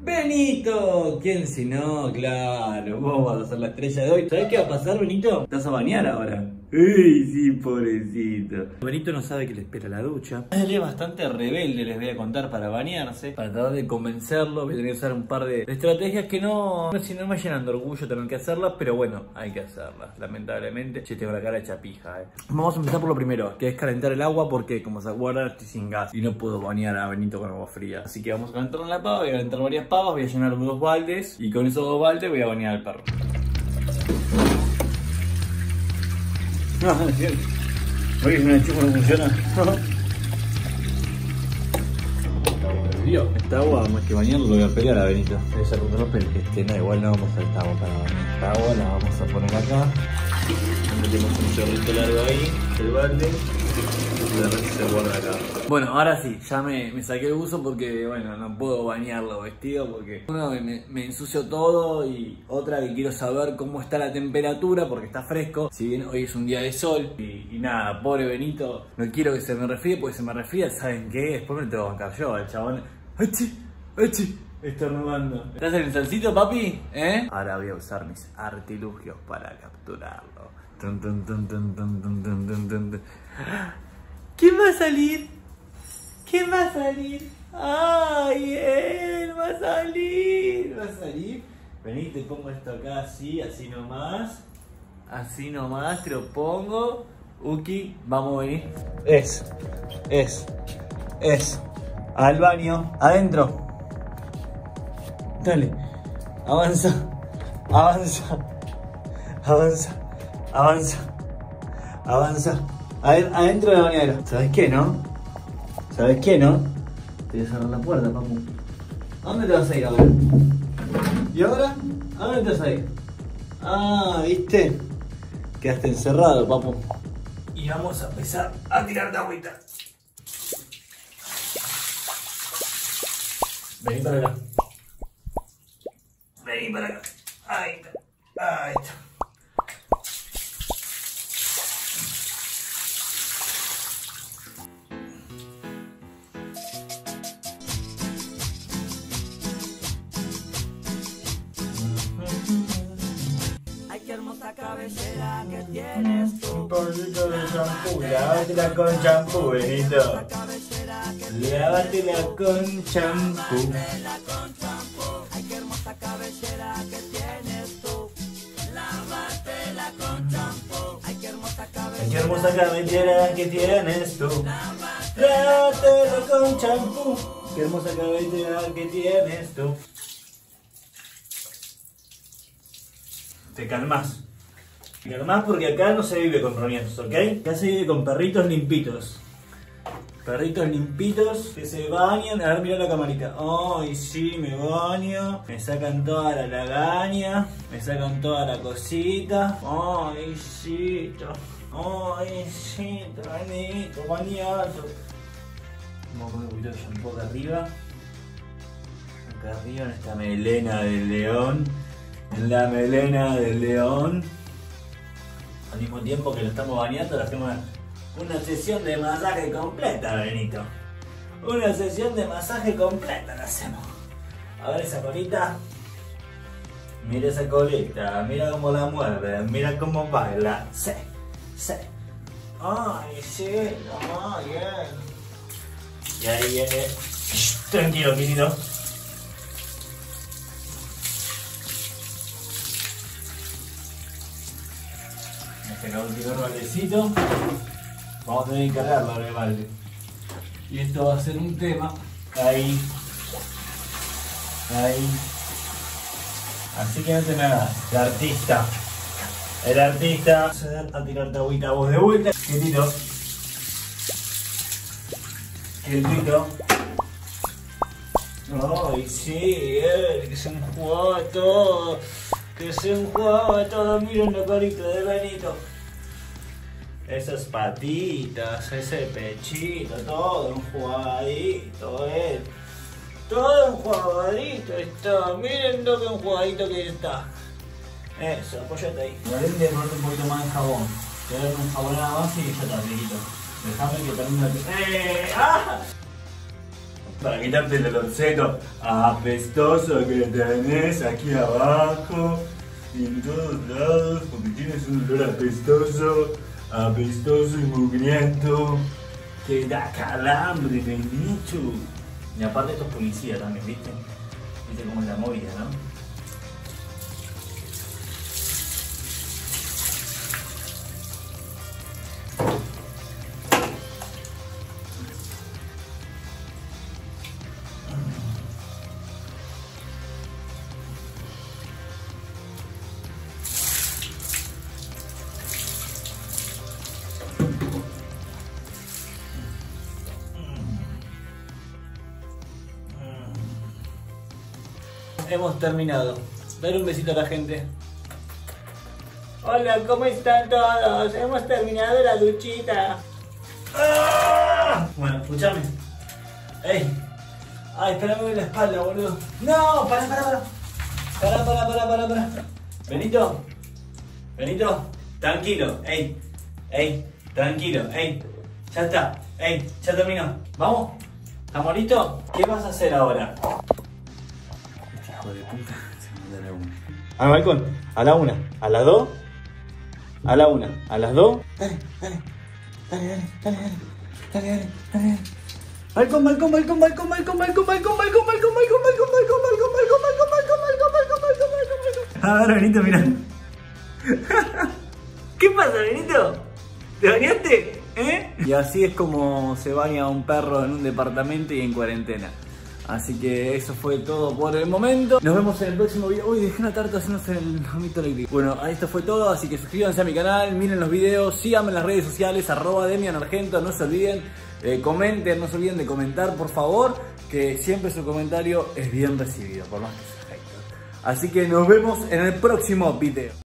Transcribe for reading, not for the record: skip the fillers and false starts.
Benito, ¿quién si no? Claro, vos vas a ser la estrella de hoy. ¿Sabés qué va a pasar, Benito? Te vas a bañar ahora. ¡Uy, sí, pobrecito! Benito no sabe que le espera la ducha. Él es bastante rebelde, les voy a contar, para bañarse. Para tratar de convencerlo, voy a tener que usar un par de estrategias que no me llenan de orgullo tener que hacerlas, pero bueno, hay que hacerlas, lamentablemente. Che, tengo la cara hecha pija, Vamos a empezar por lo primero, que es calentar el agua, porque como se acuerdan estoy sin gas y no puedo bañar a Benito con agua fría. Así que vamos a calentar la pava, voy a calentar varias pavas, voy a llenar 2 baldes y con esos 2 baldes voy a bañar al perro. No, es cierto. Oye, si una chupa no funciona. Dios, esta agua más que bañarlo lo voy a pelear a Benito. Ella con los pelos que esté, igual no vamos a esta agua para bañar. Esta agua la vamos a poner acá. Metemos un chorrito largo ahí, el balde. Y la resta se guarda acá. Bueno, ahora sí, ya me saqué el buzo porque, bueno, no puedo bañarlo vestido porque uno me ensucio todo y otra que quiero saber cómo está la temperatura porque está fresco. Si bien hoy es un día de sol y nada, pobre Benito, no quiero que se me resfríe porque se me resfría, ¿saben qué? Después me tengo que bancar yo, el chabón. ¡Achi! ¡Achi! Estornudando. ¿Estás en el salsito, papi? Ahora voy a usar mis artilugios para capturarlo. Tun, tun, tun, tun, tun, tun, tun, tun, tun. ¿Quién va a salir? ¿Quién va a salir? ¡Ay, él va a salir! ¿Va a salir? Vení, te pongo esto acá así, así nomás. Así nomás, te lo pongo. Uki, vamos a venir. Es. Al baño, adentro. Dale. Avanza. A ver, adentro de la bañera. ¿Sabes qué, no? Te voy a cerrar la puerta, papu. ¿A dónde te vas a ir ahora? ¿Y ahora? ¿A dónde te vas a ir? Ah, ¿viste? Quedaste encerrado, papu. Y vamos a empezar a tirar de agüita. Vení para acá. Ahí está. Ay, qué hermosa cabellera que tienes tú. Un poquito de champú, lávatela con champú, Benito. Lávatela con champú. Ay, qué hermosa cabellera que tienes tú. Lávatela con champú. Ay, qué hermosa cabellera. Qué hermosa cabellera que tienes tú. Lávatela con champú. Qué hermosa cabellera que tienes tú. Te calmas. Te calmas porque acá no se vive con roñosos, ¿ok? Acá se vive con perritos limpitos. Perritos limpitos que se bañan. A ver, mira la camarita. Ay, sí, me baño. Me sacan toda la lagaña. Me sacan toda la cosita. Ay, sí. Ay, sí, Benito, bañado. Vamos a poner un poquito de shampoo acá arriba. Acá arriba en esta melena del león. En la melena del león. Al mismo tiempo que lo estamos bañando, le hacemos una sesión de masaje completa, Benito. Una sesión de masaje completa la hacemos. A ver esa colita. Mira esa colita. Mira cómo la mueve. Mira cómo baila. Sí. Ay, sí. Ay, bien. Y ahí viene. Tranquilo, querido. El último baldecito. Vamos a tener que cargarlo ahora el balde. Y esto va a ser un tema. Ahí. Así que no te me hagas. El artista. A tirarte agüita a vos de vuelta. Quietito. Ay, sí, que se enjuagaba todo. Miren la carita de Benito. Esas patitas, ese pechito, todo enjuagadito, todo enjuagadito está. Miren lo que enjuagadito que está. Eso, apóyate ahí. Vale, de ponerte un poquito más de jabón. Te doy un jabón nada más y ya está, Benito. Déjame que termine. para quitarte el olorcito apestoso que tenés aquí abajo y en todos lados, porque tienes un olor apestoso y mugriento que da calambre, Benito. Y aparte esto es policía también, ¿viste? ¿Viste cómo es la movida, no? Hemos terminado. Dale un besito a la gente. Hola, ¿cómo están todos? Hemos terminado la duchita. ¡Ah! Bueno, escuchame. ¡Ey! ¡Ay, espérame en la espalda, boludo! ¡No! ¡Para! Benito. Tranquilo. ¡Ey! Tranquilo. ¡Ey! Ya está. ¡Ey! Ya terminó. ¿Vamos? ¿Estamos listos? ¿Qué vas a hacer ahora? De puta, se manda a la 1. Al balcón, a la 1, a las 2, a la 1, a las 2. Dale. Balcón. A ver, Benito, mirá. ¿Qué pasa, Benito? ¿Te bañaste? Y así es como se baña un perro en un departamento y en cuarentena. Así que eso fue todo por el momento. Nos vemos en el próximo video. Uy, dejé una tarta haciéndose el vómito eléctrico. Bueno, esto fue todo, así que suscríbanse a mi canal, miren los videos, síganme en las redes sociales, @DemianArgento, no se olviden, comenten, no se olviden de comentar, por favor, que siempre su comentario es bien recibido, por más que sea hater. Así que nos vemos en el próximo video.